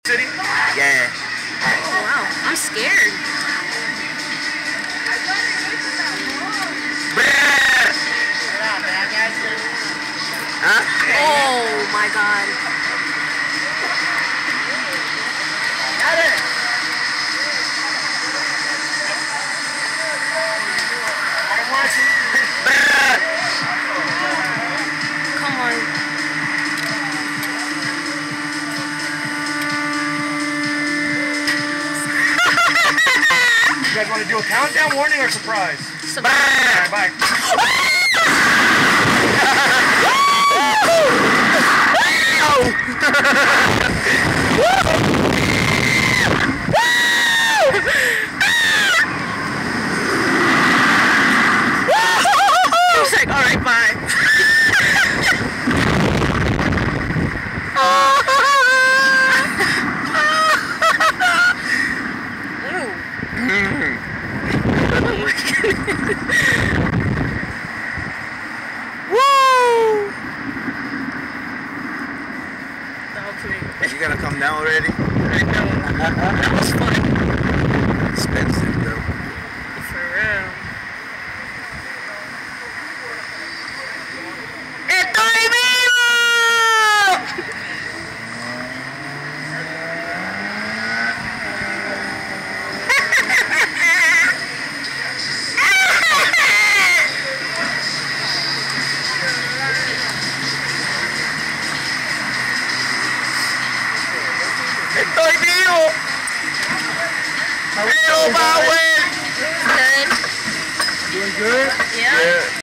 City? Yeah. Oh, wow. I'm scared. Huh? Oh, my God. Got it! I'm watching. Come on. You guys want to do a countdown, warning, or surprise? Surprise. Bye. He's like, all right, bye. Woo! Okay. You gotta come down already? I know. That was fun. Expensive though. For real. ¡Estoy vivo! ¡Estoy vivo! ¡Pero Power! Good. Doing good? Yeah.